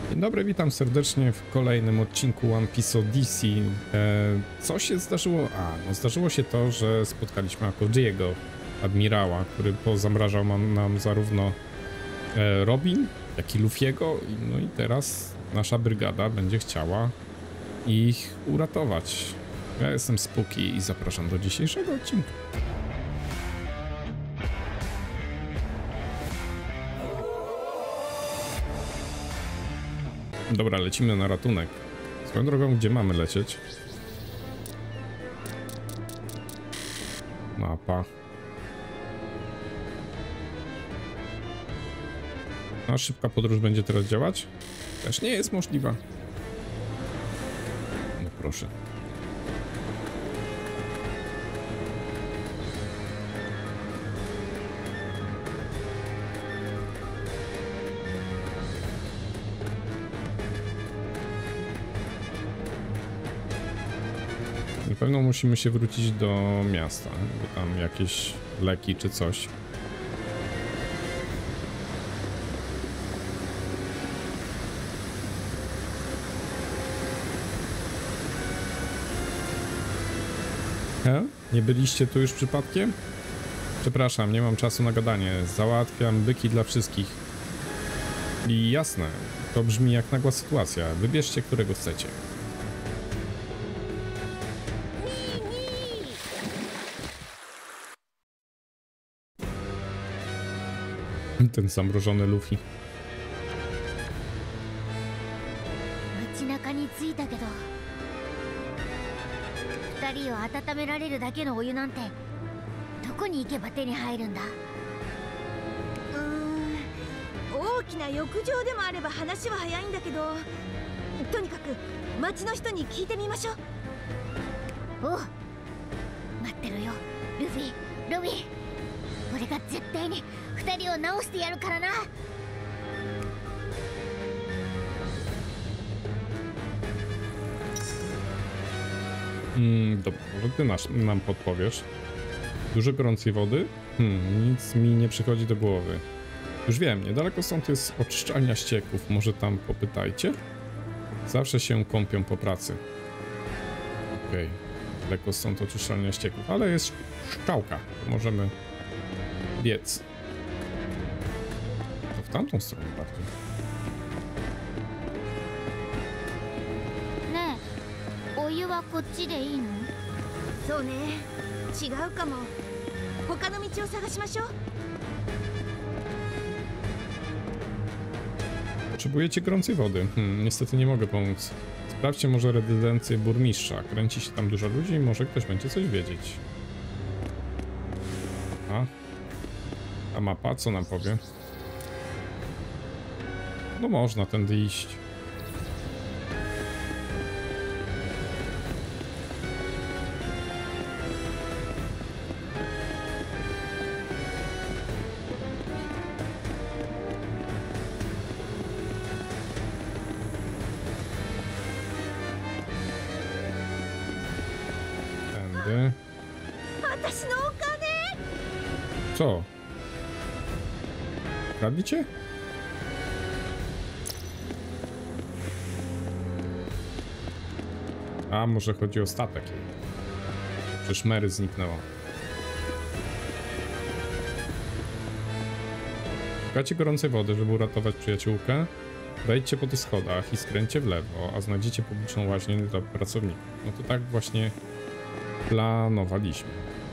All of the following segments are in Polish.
Dzień dobry, witam serdecznie w kolejnym odcinku One Piece Odyssey. Co się zdarzyło? No zdarzyło się to, że spotkaliśmy Akojiego, admirała, który pozamrażał nam zarówno Robin, jak i Luffy'ego. No i teraz nasza brygada będzie chciała ich uratować. Ja jestem Spooky i zapraszam do dzisiejszego odcinka. Dobra, lecimy na ratunek. Swoją drogą, gdzie mamy lecieć? Mapa. A szybka podróż będzie teraz działać? Też nie jest możliwa. No proszę. Na pewno musimy się wrócić do miasta, bo tam jakieś leki czy coś. Nie byliście tu już przypadkiem? Przepraszam, nie mam czasu na gadanie. Załatwiam byki dla wszystkich. I jasne, to brzmi jak nagła sytuacja. Wybierzcie, którego chcecie. Ten zamrożony Luffy. 街中に着いたけど2人を温められるだけのお湯なんてどこに行けば手に入るんだ。 大きな浴場でもあれば話は早いんだけど、とにかく町の人に聞いてみましょう。 おう、待ってるよルフィ、ロビン。俺が絶対に2人を直してやるからな。 Dobra, może ty nam podpowiesz. Dużo gorącej wody? Nic mi nie przychodzi do głowy. Już wiem, niedaleko stąd jest oczyszczalnia ścieków. Może tam popytajcie? Zawsze się kąpią po pracy. Okej, daleko stąd oczyszczalnia ścieków, ale jest szczałka. Możemy biec. To w tamtą stronę bardziej. ねえ、お湯はこっちでいいの？ そうね、違うかも。他の道を探しましょう。 Potrzebujecie gorącej wody. Niestety nie mogę pomóc. Sprawdźcie może rezydencję burmistrza. Kręci się tam dużo ludzi i może ktoś będzie coś wiedzieć. A mapa co nam powie? No można tędy iść. Tędy. 私のお金。 Co? Kradlicie? A może chodzi o statek. Przecież Mary zniknęła. Szukacie gorącej wody, żeby uratować przyjaciółkę? Wejdźcie po tych schodach i skręćcie w lewo, a znajdziecie publiczną łaźnię dla pracowników. No to tak właśnie planowaliśmy.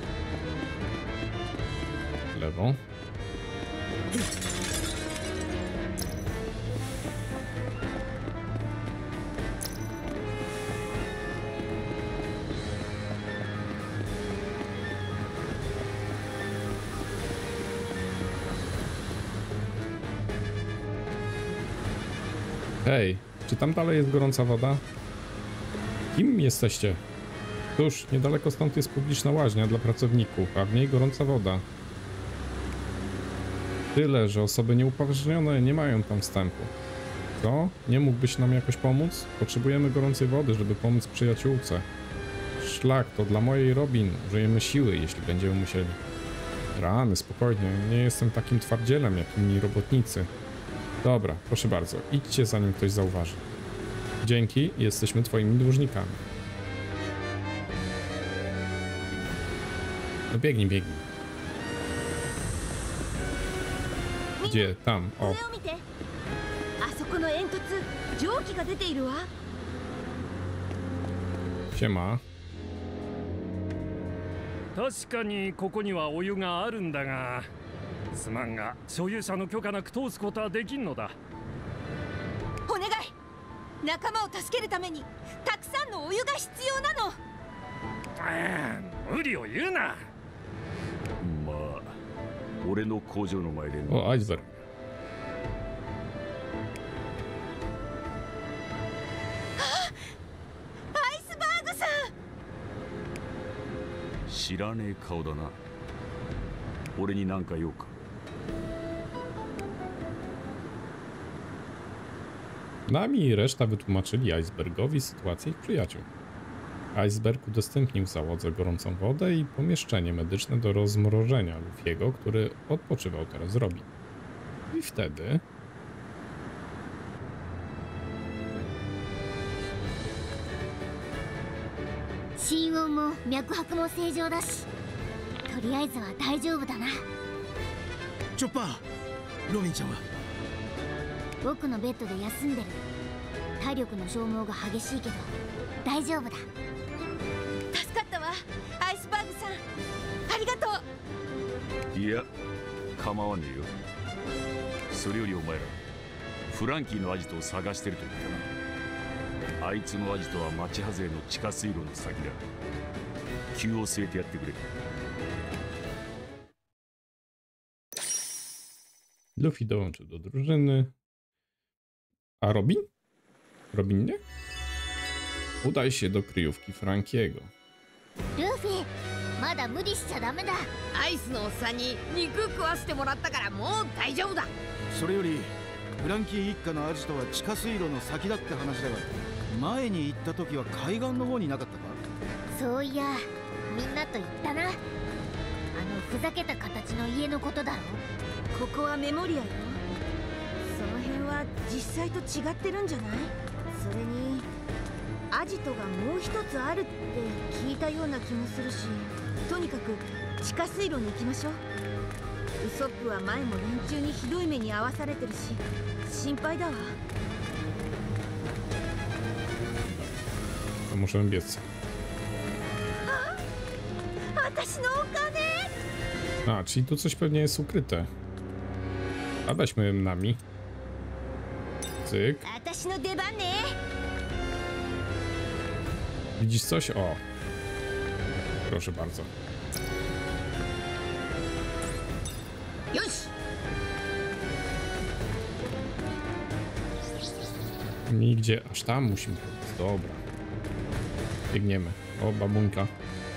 W lewo. Hej, czy tam dalej jest gorąca woda? Kim jesteście? Cóż, niedaleko stąd jest publiczna łaźnia dla pracowników, a w niej gorąca woda. Tyle, że osoby nieupoważnione nie mają tam wstępu. Co? Nie mógłbyś nam jakoś pomóc? Potrzebujemy gorącej wody, żeby pomóc przyjaciółce. Szlak, to dla mojej Robin. Użyjemy siły, jeśli będziemy musieli. Rany, spokojnie. Nie jestem takim twardzielem, jak inni robotnicy. Dobra, proszę bardzo, idźcie zanim ktoś zauważy. Dzięki, jesteśmy twoimi dłużnikami. No biegnij, biegnij. Gdzie? Tam, o. 上を見て。あそこの煙突蒸気が出ているわ。 Siema. 確かにここにはお湯があるんだが、すまんが所有者の許可なく通すことはできんのだ。 お願い、仲間を助けるためにたくさんのお湯が必要なの。 無理を言うな。 まあ俺の工場の前で O, iceberg. アイスバーグさん。 知らねえ顔だな。俺に何か用か。 Nami i reszta wytłumaczyli Icebergowi sytuację ich przyjaciół. Iceberg udostępnił załodze gorącą wodę i pomieszczenie medyczne do rozmrożenia Luffy'ego, który odpoczywał teraz z Robin. I wtedy... 心音も脈拍も正常だし、とりあえずは大丈夫だな。 チョッパー、ロビンちゃんは？ 奥のベッドで休んでる。体力の消耗が激しいけど大丈夫だ。 助かったわ、アイスバーグさん。ありがとう。 いや構わねえよ。それよりお前らフランキーのアジトを探してると言ったな。あいつのアジトは町外れの地下水路の先だ。急を据えてやってくれ。 Luffy dołączył do drużyny. A Robin? Robin nie? Udaj się do kryjówki Frankiego. ルフィ、まだ無理しちゃダメだ。 アイスのおっさんに肉食わせてもらったからもう大丈夫だ。 それよりフランキー一家のアジトは地下水路の先だって話だが、前に行った時は海岸の方になかったか？ そういや、みんなと言ったな。あのふざけた形の家のことだろ。 ここはメモリアよ。その辺は実際と違ってるんじゃない？それにアジトがもう一つあるって聞いたような気もするし、とにかく地下水路に行きましょう。ウソップは前も連中にひどい目に遭わされてるし心配だわ。 To możemy biec. 私のお金。 A, czyli tu coś pewnie jest ukryte. A weźmy nami. Cyk. 私の出番ね。 Widzisz coś? O. Proszę bardzo. よし。 Nigdzie, aż tam musimy pójść. Dobra. Biegniemy. O, babunka.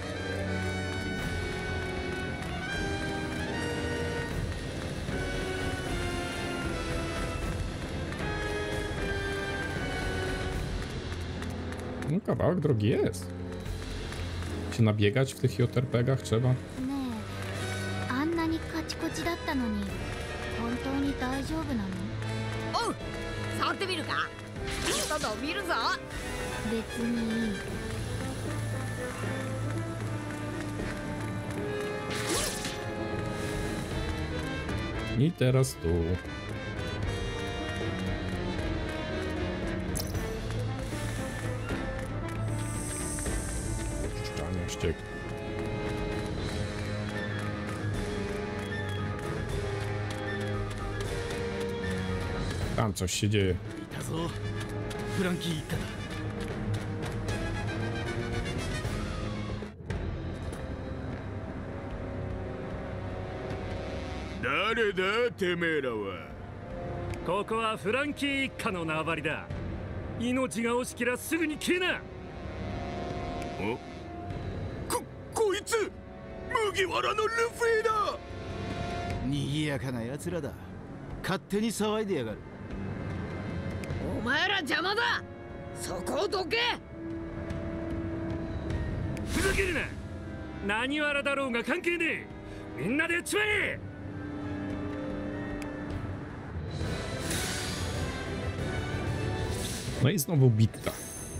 No kawałek drogi jest. Się nabiegać w tych JRPG-ach trzeba. ねえ、あんなにカチコチだったのに本当に大丈夫なの？ おう、触ってみるか。ちょっと伸びるぞ。 別にいい。 I teraz tu. Puszczanie ścieków. Tam coś się dzieje. いたぞ、フランキー一家だ。 誰だてめえらは。 ここはフランキー一家の縄張りだ。命が惜しけりゃすぐに消えな。 こいつ麦わらのルフィだ。 にぎやかな奴らだ。勝手に騒いでやがる。 お前ら邪魔だ。そこをどけ。 ふざけるな。何わらだろうが関係ねえ。みんなでやっちまえ。 No i znowu bitka.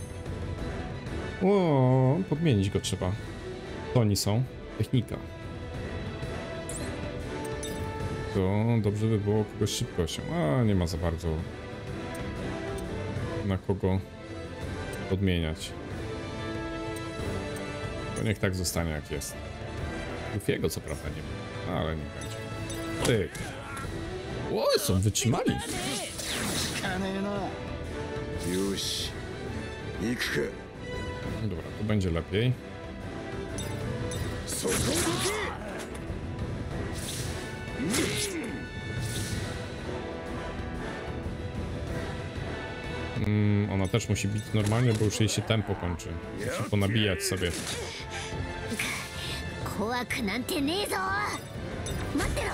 O, podmienić go trzeba. To oni są. Technika. To dobrze by było kogoś szybkością. A nie ma za bardzo na kogo podmieniać. To niech tak zostanie jak jest. Luffy'ego co prawda nie ma, ale nie będzie. Ty. O, są wytrzymali. Dobra, tu będzie lepiej. Ona też musi bić normalnie, bo już jej się tempo kończy. Musi ponabijać sobie. 怖くなんてねえぞ。待ってろ。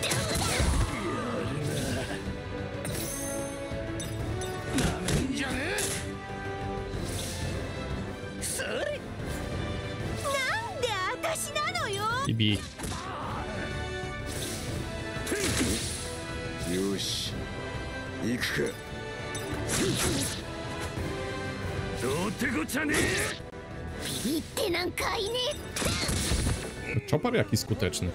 なんで私なのよ。 Ibi. よし行くか。どうってこっちゃねえ。 ピってなんかいねえ。 Chopper jaki skuteczny.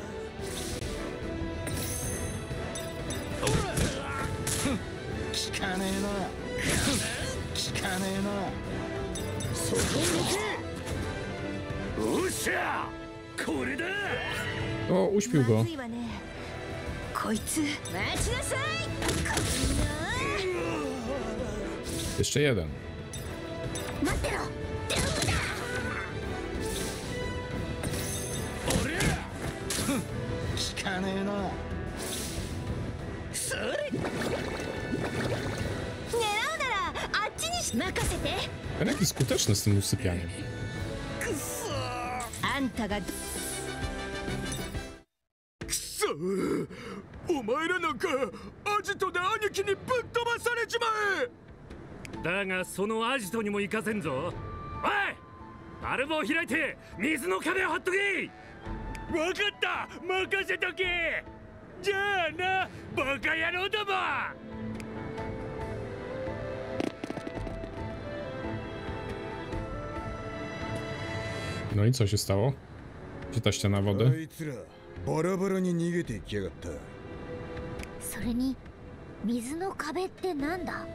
O, uśpił go. まずいわね。こいつ待ちなさい。 Jeszcze jeden. 待ってろ。 任せて。 Ten jaki skuteczny z tym usypianiem. あんたがお前らなんかアジトで兄貴にぶっ飛ばされちまえ。 だがそのアジトにも行かせんぞ。おい、バルブを開いて水の壁を張っとけ。分かった、任せとけ。じゃあな、バカ野郎ども。 No i co się stało? Gdzie ta ściana wody? あいつらバラバラに逃げていきやがった。 それに水の壁ってなんだ。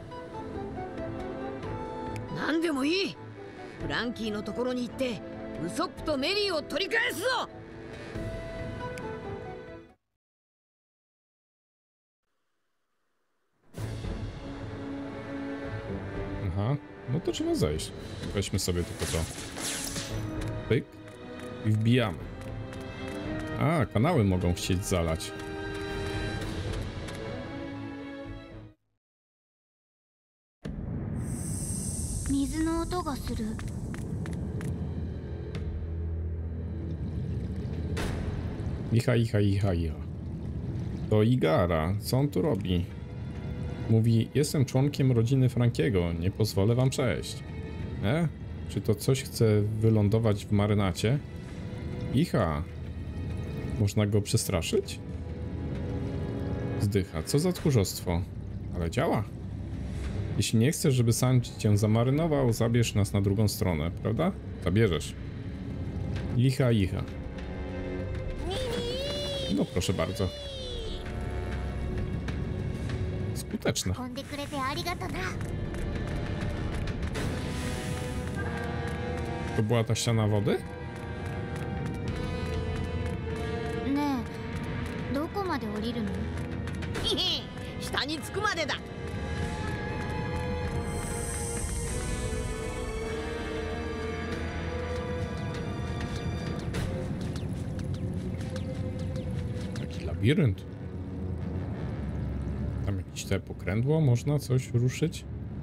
何でもいい。フランキーのところに行ってウソップとメリーを取り返すぞ。 Aha, no to trzeba zejść. Weźmy sobie tylko to. Pyk. I wbijamy. A, kanały mogą chcieć zalać. Icha. To Igara. Co on tu robi? Mówi, jestem członkiem rodziny Frankiego, nie pozwolę wam przejść. Czy to coś chce wylądować w marynacie? Icha. Można go przestraszyć? Zdycha. Co za tchórzostwo. Ale działa. Jeśli nie chcesz, żeby Sanji cię zamarynował, zabierz nas na drugą stronę, prawda? Zabierzesz. Icha. No proszę bardzo. Skuteczne. 飛んでくれてありがとな。 To była ta ściana wody? ねえ、どこまで降りるの？ 下に着くまでだ。 Taki labirynt. Tam jakieś te pokrętło, można coś ruszyć?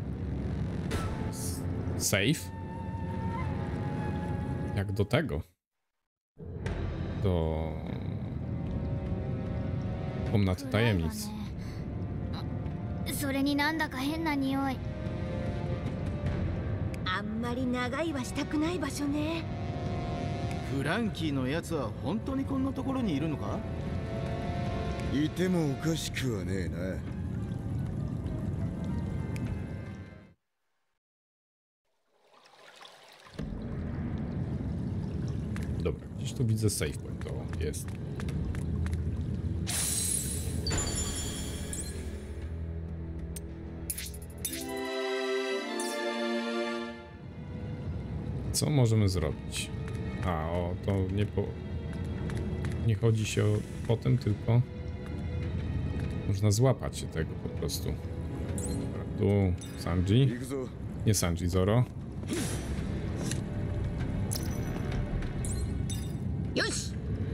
Safe? Jak do tego? Do komnaty tajemnic. それになんだか変な匂い。 あんまり長いはしたくない場所ね。 フランキーのやつは本当にこんなところにいるのか？ いてもおかしくはねえな。 Gdzieś tu widzę save point, to jest. Co możemy zrobić? A, o, to nie chodzi się o potem, tylko można złapać się tego po prostu. Dobra, tu Sanji. Nie Sanji, Zoro. Już!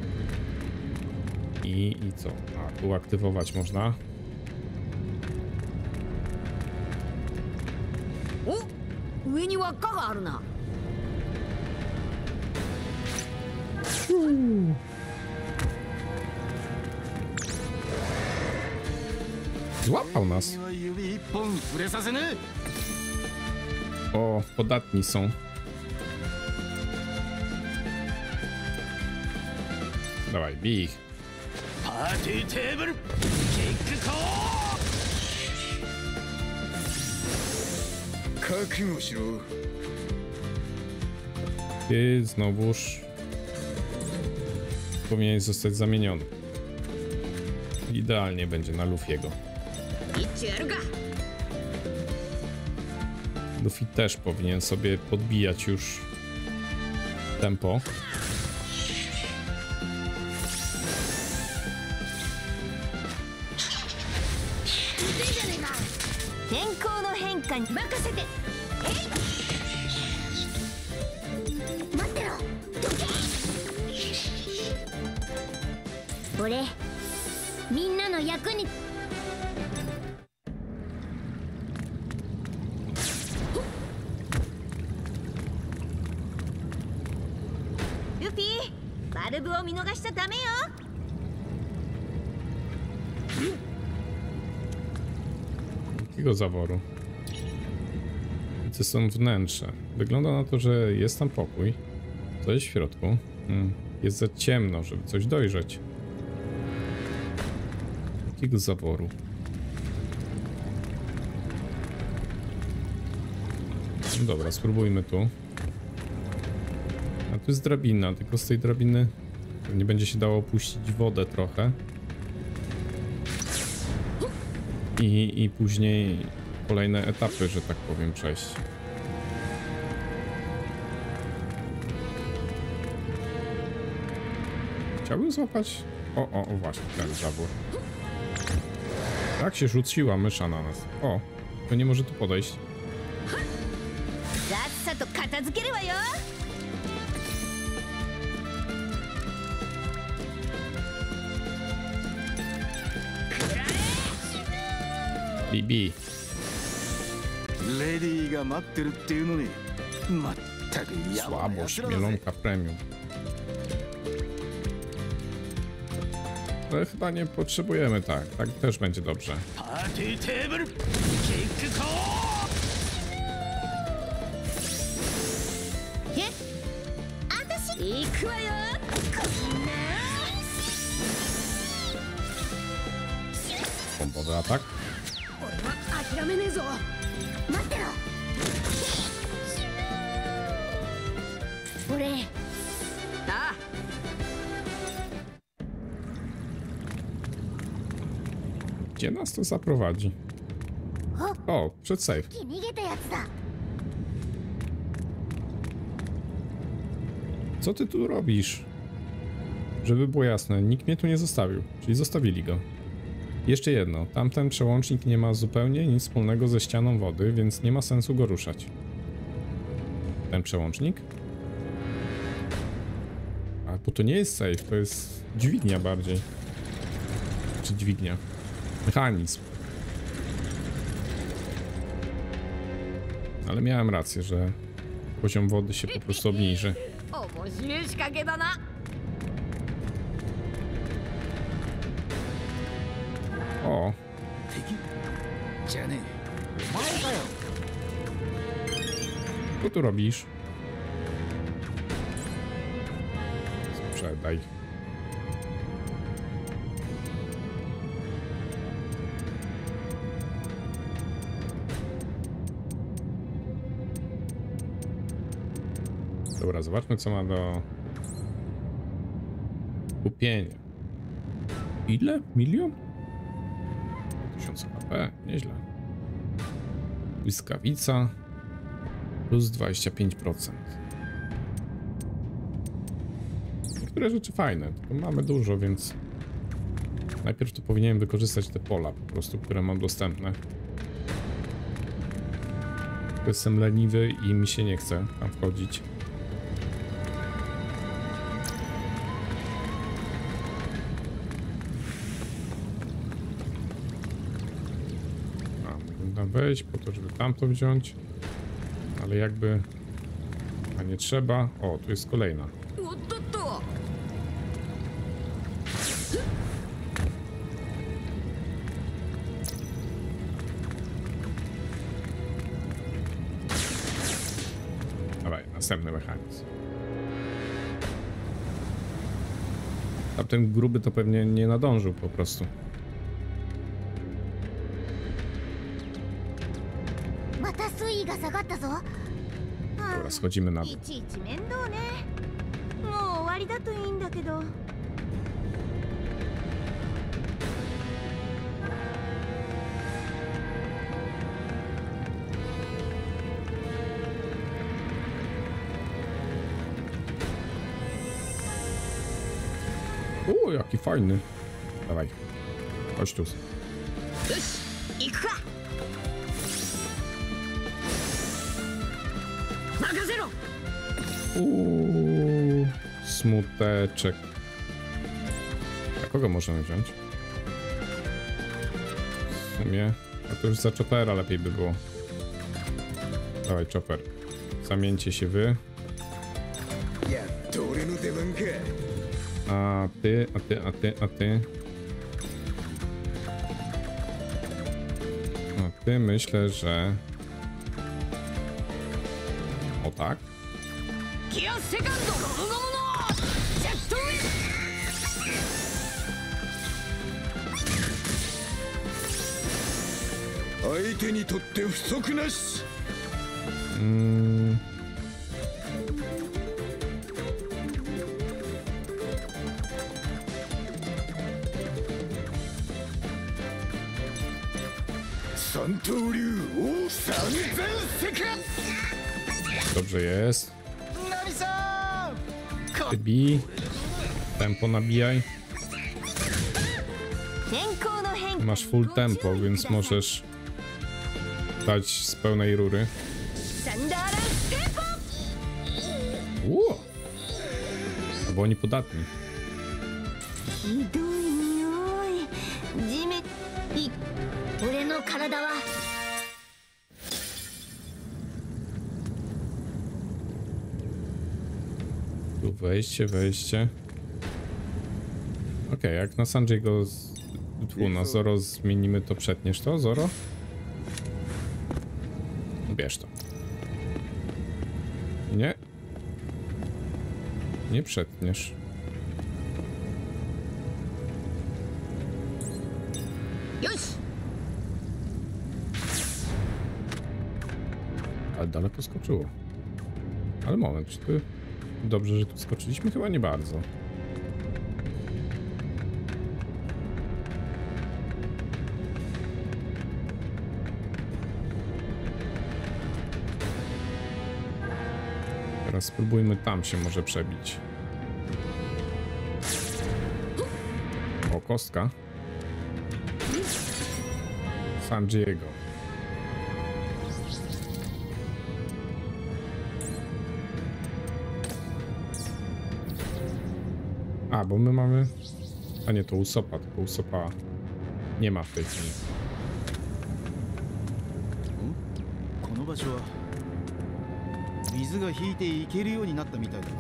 I co? A, tu aktywować można. O! 上に輪っかがあるな。 Złapał nas. 指一本触れさせねえ。 O, podatni są. Dawaj, bij ich. パーティーテーブルキックコー。覚悟しろ。 Ty znowuż powinieneś zostać zamieniony. Idealnie będzie na Luffy'ego. 一丁やるか。 Luffy też powinien sobie podbijać już tempo. 天候の変化に任せて。 待ってろどけ俺みんなの役にルフィ、バルブを見逃しちゃダメよ。 Jakiego zaworu? To są wnętrze. Wygląda na to, że jest tam pokój. Co jest w środku? Jest za ciemno, żeby coś dojrzeć. Jakiego zaworu? No dobra, spróbujmy tu. A tu jest drabina, tylko z tej drabiny nie będzie się dało puścić wodę trochę. I później kolejne etapy, że tak powiem, przejść. Chciałbym złapać... O, właśnie, ten zawór. Tak się rzuciła mysza na nas. O, to nie może tu podejść. さっさと片付けるわよ。 Bibi. レディーが待ってるっていうのにまったくやばいやつ Słabość, らだぜ。 mielonka premium. Ale chyba nie potrzebujemy, tak. Tak też będzie dobrze. パーティーテーブルキックコえ、私行くわよ。 Kombowy atak. 俺は諦めねえぞ。 待ってろ俺ああ、 Gdzie nas to zaprowadzi? O, przed safe. 逃げたやつだ Co ty tu robisz? Żeby było jasne, nikt mnie tu nie zostawił, czyli zostawili go. Jeszcze jedno, tamten przełącznik nie ma zupełnie nic wspólnego ze ścianą wody, więc nie ma sensu go ruszać. Ten przełącznik? A, bo to nie jest safe, to jest dźwignia bardziej. Czy dźwignia? Mechanizm. Ale miałem rację, że poziom wody się po prostu obniży. 面白い仕掛けだな。 O, じゃねえ。お前かよ。 co tu robisz? Sprzedaj. Dobra, zobaczmy co ma do Kupienie. Ile? Milion? 1000 HP, nieźle. Błyskawica plus 25%. Niektóre rzeczy fajne, tylko mamy dużo, więc najpierw to powinienem wykorzystać te pola po prostu, które mam dostępne. Jestem leniwy i mi się nie chce tam wchodzić. Mógłbym wejść po to, żeby tamto wziąć, ale jakby... A nie trzeba. O, tu jest kolejna. Dawaj, następny mechanizm. Tamten gruby to pewnie nie nadążył po prostu. Dobra, schodzimy na dół. いちいち面倒ね。もう終わりだといいんだけど。 O, jaki fajny. Dawaj. Chodź tu. よし行くか。任せろ。 Smuteczek. A kogo możemy wziąć? W sumie... A to już za Chopera lepiej by było. Dawaj, Chopper. Zamieńcie się wy. A ty, a ty, a ty, a ty. A ty myślę, że... O tak? ギアセカンドゴムゴムのジェットウィン。 相手にとって不足なし。三刀流王三千世界。 Dobrze jest. Bij. Tempo nabijaj. Masz full tempo, więc możesz dać z pełnej rury. Bo oni podatni. Tu wejście, wejście. Okej, jak na Sanjiego na Zoro zmienimy, to przetniesz to, Zoro? Bierz to. Nie. Nie przetniesz. Ale daleko skoczyło. Ale moment, czy tu... Dobrze, że tu skoczyliśmy? Chyba nie bardzo. Teraz spróbujmy tam się może przebić. O, kostka. Sanjiego. A, bo my mamy... A nie, to Usopa, tylko Usopa nie ma w tej chwili. この場所は水が引いていけるようになったみたいだな。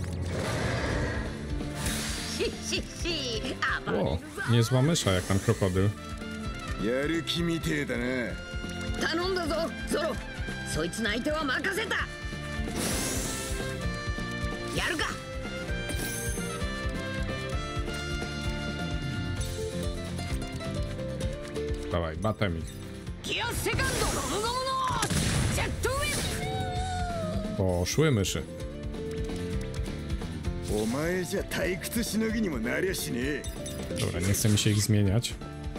O, niezła mysza jak tam krokodyl. やる気みてえだな。 頼んだぞゾロ。そいつの相手は任せた。やるか。 Dawaj, batem ich. ギアセカンドゴムゴムのジェットウィン。 Poszły myszy. お前じゃ退屈しのぎにもなりゃしねえ。 Dobra, nie chce mi się ich zmieniać.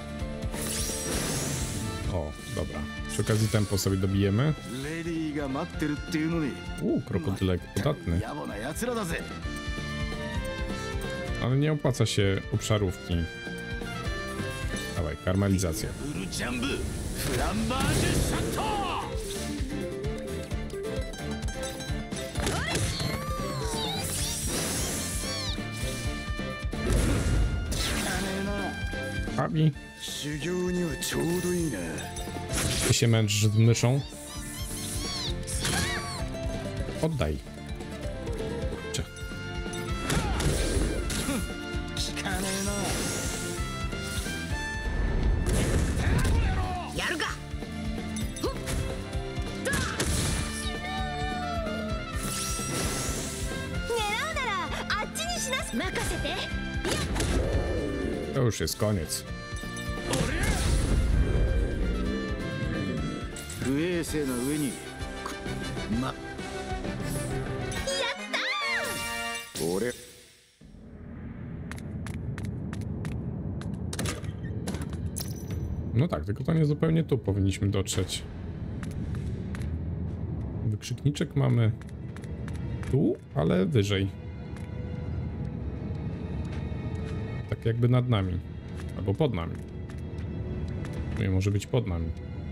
O, dobra. Przy okazji tempo sobie dobijemy. レディーが待ってるっていうのに Krokodylek podatny. 野暮な奴らだぜ。 Ale nie opłaca się obszarówki. Dawaj, karmelizacja. ウルジャンブフランバージュシャット。 Fabi, 修行にはちょうどいいな。 ty się męczysz z myszą? Oddaj. Cze. 聞かねやるか。 狙うならあっちにしなさい。任せて。 To już jest koniec. えな。不衛生な上にま。 俺 No tak, tylko to nie zupełnie tu powinniśmy dotrzeć. Wykrzykniczek mamy tu, ale wyżej. Tak jakby nad nami. Albo pod nami. Nie może być pod nami.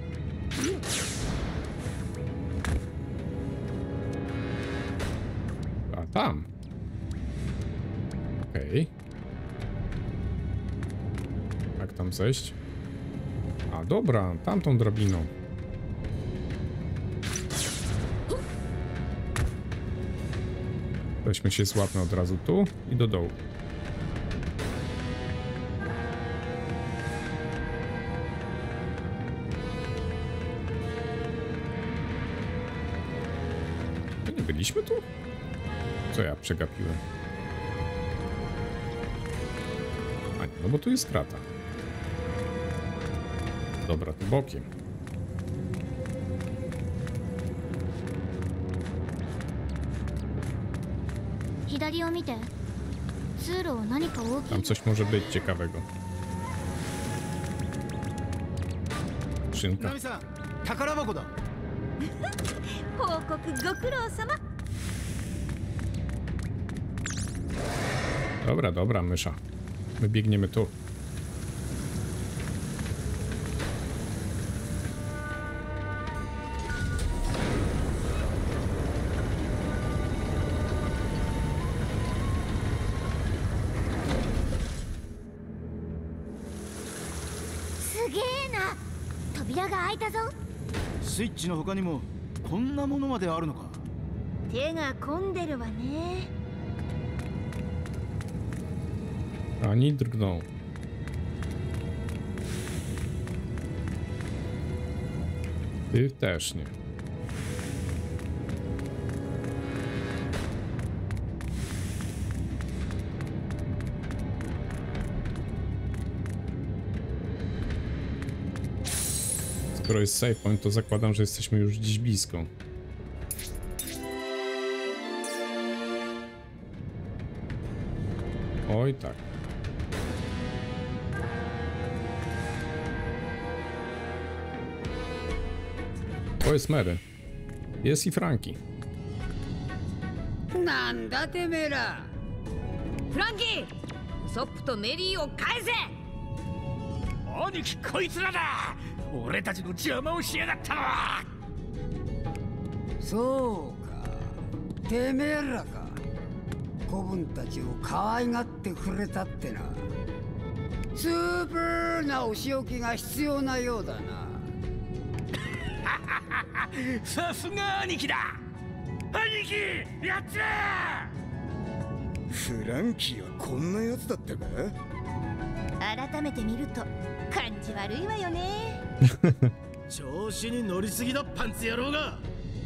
A tam. Okej. Jak tam zejść? A dobra, tamtą drabiną. Weźmy się, złapmy od razu tu i do dołu. To nie byliśmy tu? Co ja przegapiłem? A nie, no bo tu jest krata. Dobra, to bokiem. Tam coś może być ciekawego. Szynka. ナミさん、宝箱だ。 報告ご苦労様。 Dobra, dobra, mysza. My biegniemy tu. Sugena! 扉が開いたぞ。 スイッチの他にもこんなものまであるのか。 手が込んでるわね。 Ani drgnął. Ty też nie. Skoro jest save point, to zakładam, że jesteśmy już gdzieś blisko. Oj tak. To jest Mary. Jest i Franki. なんだてめえら。フランキー、ウソップとメリーを返せ。 兄貴こいつらだ。俺たちの邪魔をしやがったのは。 そうか、てめえらか。子分たちを可愛がってくれたってな。スーパーなお仕置きが必要なようだな。 さすが兄貴だ。兄貴やっちゃフランキーはこんなやつだったか。 改めて見ると感じ悪いわよね。 調子に乗りすぎだパンツ野郎が。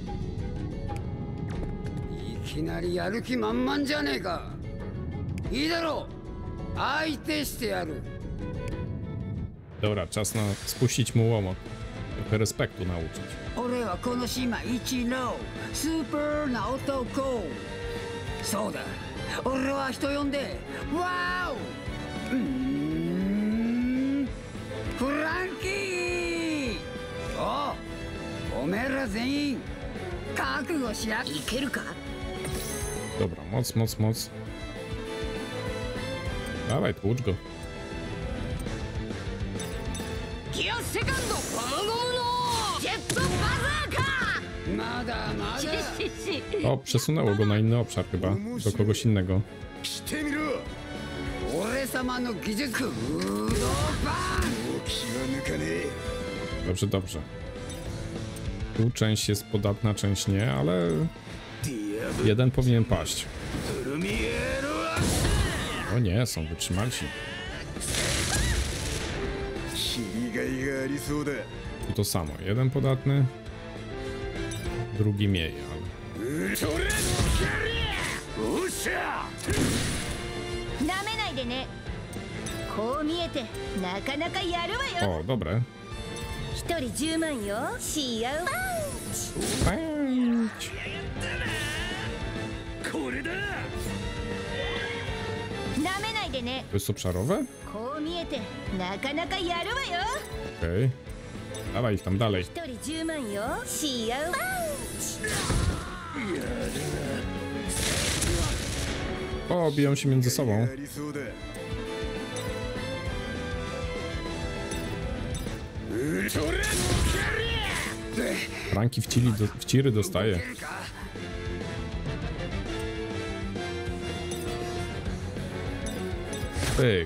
いきなりやる気満々じゃねえか。いいだろう、相手してやる。 Dobra, czas na spuścić mu łomot. Trochę respektu nauczyć. 俺はこの島一のスーパーな男。そうだ、 俺は人呼んでワーオ。フランキー。おめえら全員覚悟しや。いけるか。 Dobra, moc, moc, moc. Dawaj, tłucz go. O, przesunęło go na inny obszar chyba, do kogoś innego. Dobrze, dobrze. Tu część jest podatna, część nie, ale jeden powinien paść. O nie, są wytrzymalsi. Tu to samo, jeden podatny, drugi mniej, ale... O, dobre. Pęć. To jest obszarowe? Okej. Dawaj ich tam dalej. O, biją się między sobą. Franki w ciry dostaje. Pyk.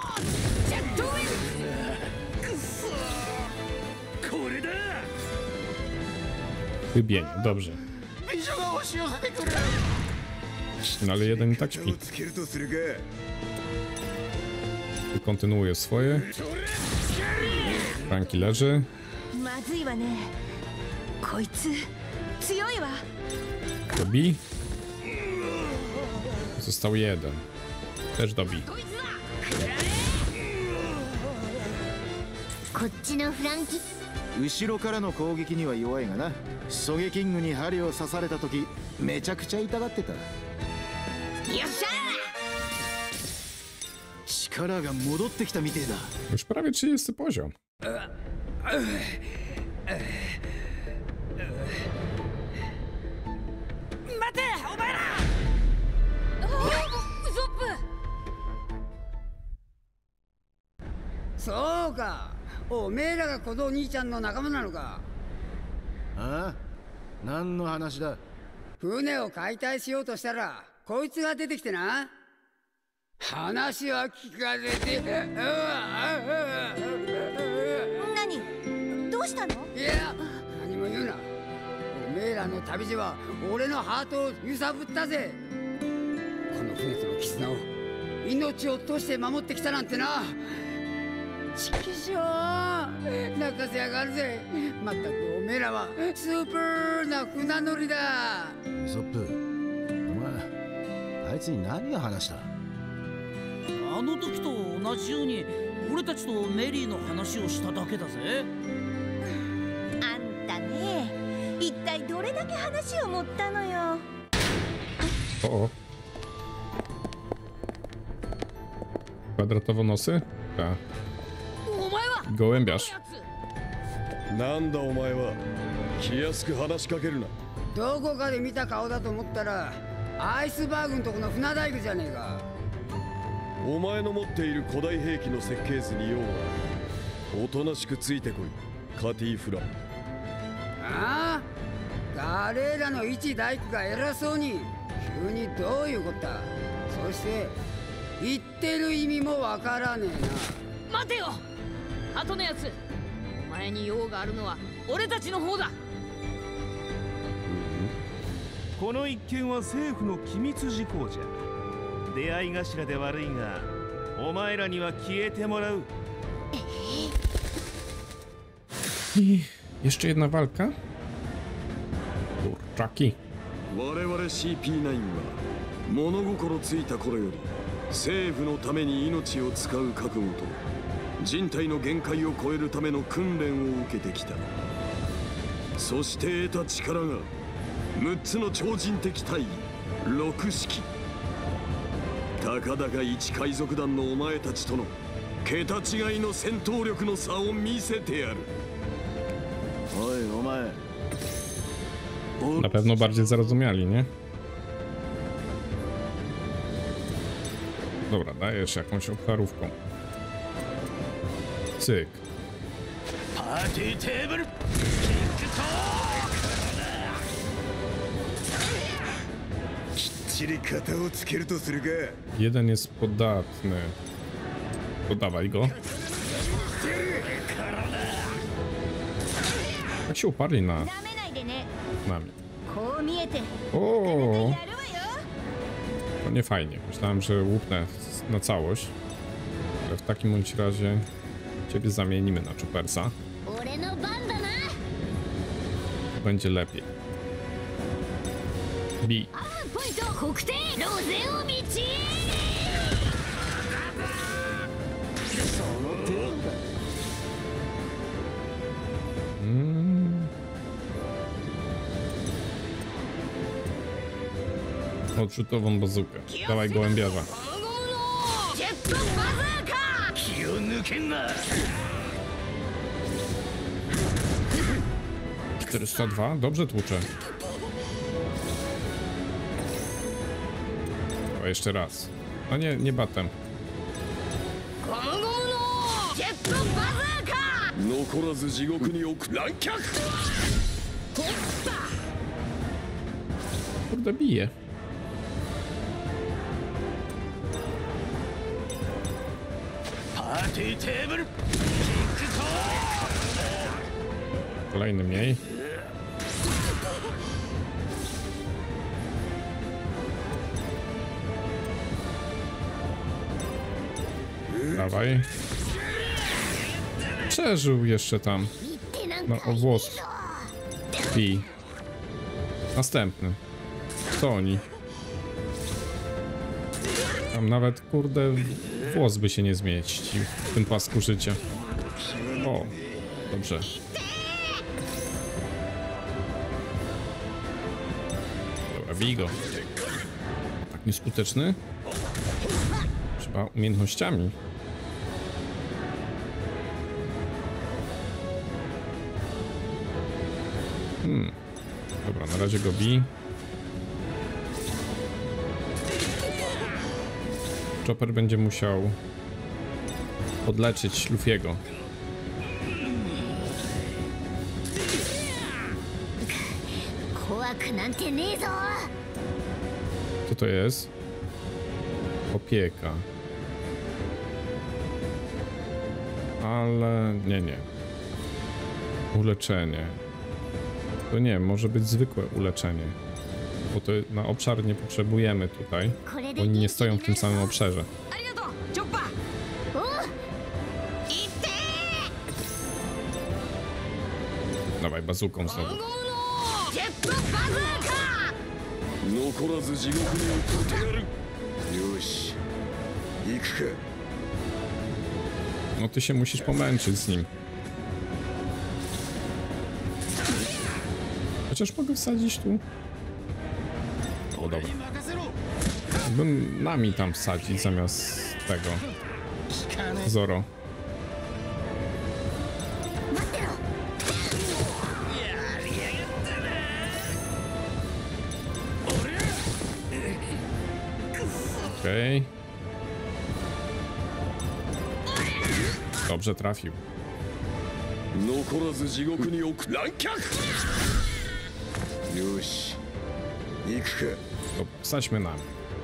Wybienie, dobrze. No ale jeden i tak śpi. Tu kontynuuje swoje. Franki leży. Dobi. Został jeden. Też dobi. こっちのフランキー。 後ろからの攻撃には弱いがな。ソゲキングに針を刺された時めちゃくちゃ痛がってた。よっしゃー。力が戻ってきたみてえだ。 Już prawie 30 poziom. 待てお前ら。 そうか、おめえらがこのお兄ちゃんの仲間なのか。 ああ、何の話だ。 船を解体しようとしたらこいつが出てきてな。話は聞かせて。 何？どうしたの？ いや、何も言うな。おめえらの旅路は俺のハートを揺さぶったぜ。この船との絆を命を落として守ってきたなんてな。ちきしょう、泣かせやがるぜ。まったくおめえらはスーパーな船乗りだ。 ウソップ、お前あいつに何を話した？ あの時と同じように俺たちとメリーの話をしただけだぜ。 あんたね、一体どれだけ話を持ったのよ。 O. Kwadratowo nosy? Tak. Gołębiarz. なんだお前は。気安く話しかけるな。 どこかで見た顔だと思ったらアイスバーグのとこの船大工じゃねえか。 お前の持っている古代兵器の設計図に用はおとなしくついてこい、カティ・フラン。 ああ、誰らの一大工が偉そうに急にどういうこった。そして言ってる意味もわからねえな。 待てよ、後のやつ。お前に用があるのは俺たちの方だ。 この一件は政府の機密事項じゃ。出会い頭で悪いがお前らには消えてもらう。 I jeszcze jedna walka. Kurczaki. 我々 CP9 は物心ついた頃より政府のために命を使う覚悟と人体の限界を超えるための訓練を受けてきた。そして得た力が6つの超人的大義6式。 たかだか一海賊団のお前たちとの桁違いの戦闘力の差を見せてやる。おいお前。 Na pewno bardziej zarozumiali, nie? Dobra, dajesz jakąś obcharówką. Cyk. Jeden jest podatny. Podawaj go. Jak się uparli na nami. O, to nie fajnie. Myślałem, że łupnę na całość. Ale w takim bądź razie ciebie zamienimy na Choppersa. Będzie lepiej. Bij. Odrzutową bazukę. Dawaj gołębiarza. 402? Dobrze tłuczę. O, jeszcze raz. No nie, nie batem. Kurde, bije. Kolejny mniej. Dawaj. Przeżył jeszcze tam. No, o włos. I następny. Co oni? Tam nawet, kurde, włos by się nie zmieścił w tym pasku życia. O, dobrze. Dobra, bij go. Tak nieskuteczny? Trzeba umiejętnościami. Dobra, na razie go bij. Chopper będzie musiał podleczyć Luffy'ego. Co to jest? Opieka. Ale nie. Uleczenie. To nie, może być zwykłe uleczenie. Bo to na obszar nie potrzebujemy tutaj. Oni nie stoją w tym samym obszarze. Dawaj, bazuką znowu. No ty się musisz pomęczyć z nim. Chociaż mogę wsadzić tu. O, dobra. Bym nami tam wsadzić zamiast tego. Zoro. Okej. Dobrze trafił. To wsadźmy nami.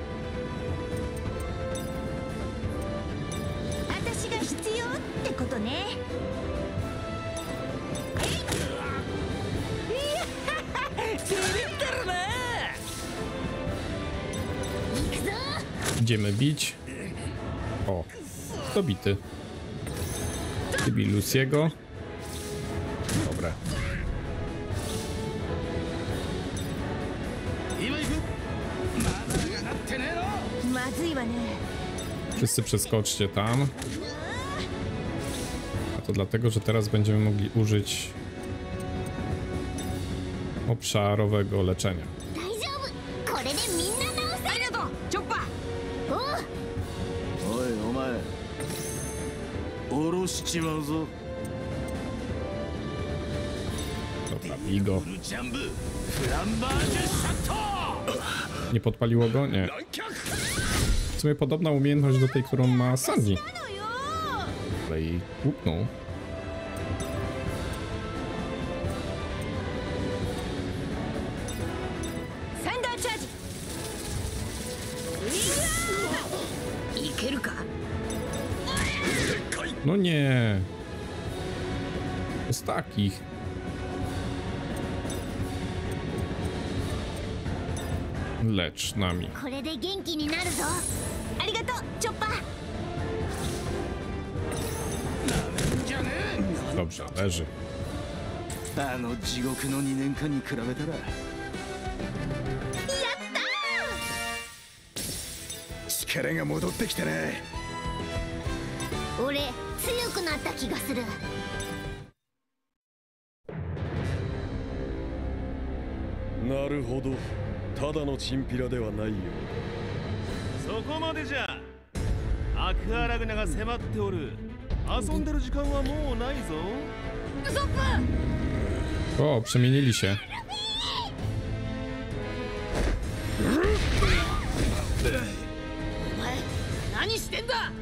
Idziemy bić. O, dobity. Bij Lucy'ego. Dobre. Wszyscy przeskoczcie tam. A to dlatego, że teraz będziemy mogli użyć obszarowego leczenia. おいお前下ろしちまうぞ。 Dobra, bij go. Nie podpaliło go? Nie. W sumie podobna umiejętność do tej, którą ma Sanji. Ale jej łupnął. No nie. Z takich. Lecz nami. これで元気になるぞ。ありがとうチョッパー。 Dobrze, leży. あの地獄の2年間に比べたら。 やったー。 力が戻ってきたね。 俺強くなった気がする。 なるほど。ただのチンピラではないよ。 そこまでじゃ。アクアラグナが迫っておる。遊んでる時間はもうないぞ。 ウソップ。 O, przemienili się. お前何してんだ。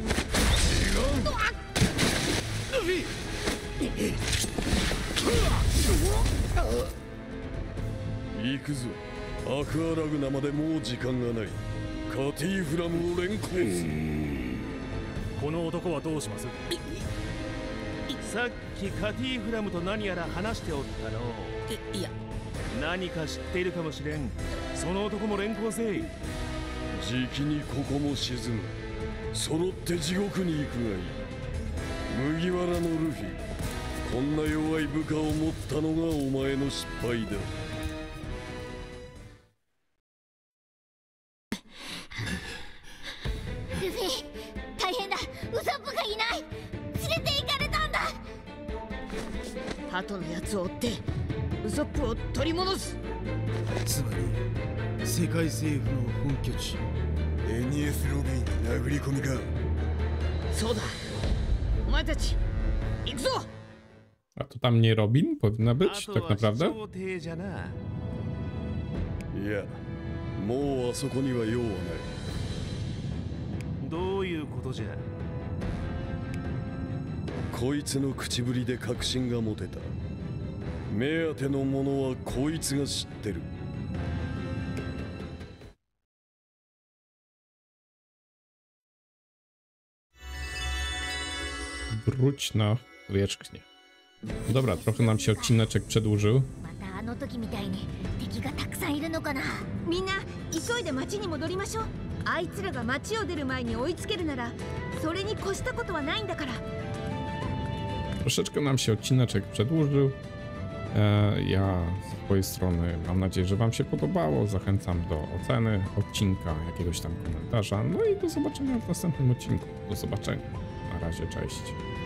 行くぞ。アクアラグナまでもう時間がない。カティフラムを連行する。 この男はどうします？ さっきカティフラムと何やら話しておったの。 いや何か知っているかもしれん。その男も連行せい。 じきにここも沈む。揃って地獄に行くがいい。麦わらのルフィ、こんな弱い部下を持ったのがお前の失敗だ。 ルフィ、大変だ。ウソップがいない。連れて行かれたんだ。 ハトのやつを追ってウソップを取り戻す。 つまり世界政府の本拠地エニエスロビーに殴り込みか。 そうだ、お前たち行くぞ。 A to tam nie Robin powinna być, tak naprawdę? いや、もうあそこには用はない。 どういうことじゃ。 こいつの口ぶりで確信が持てた。目当てのものはこいつが知ってる。 Wróć na wierzchnię. Dobra, trochę nam się odcineczek przedłużył. またあの時みたいに敵がたくさんいるのかな。 みんな急いで町に戻りましょう。あいつらが町を出る前に追いつけるならそれに越したことはないんだから。 Troszeczkę nam się odcineczek przedłużył. Ja z swojej strony mam nadzieję, że wam się podobało. Zachęcam do oceny odcinka, jakiegoś tam komentarza. No i do zobaczenia w następnym odcinku. Do zobaczenia. Na razie, cześć.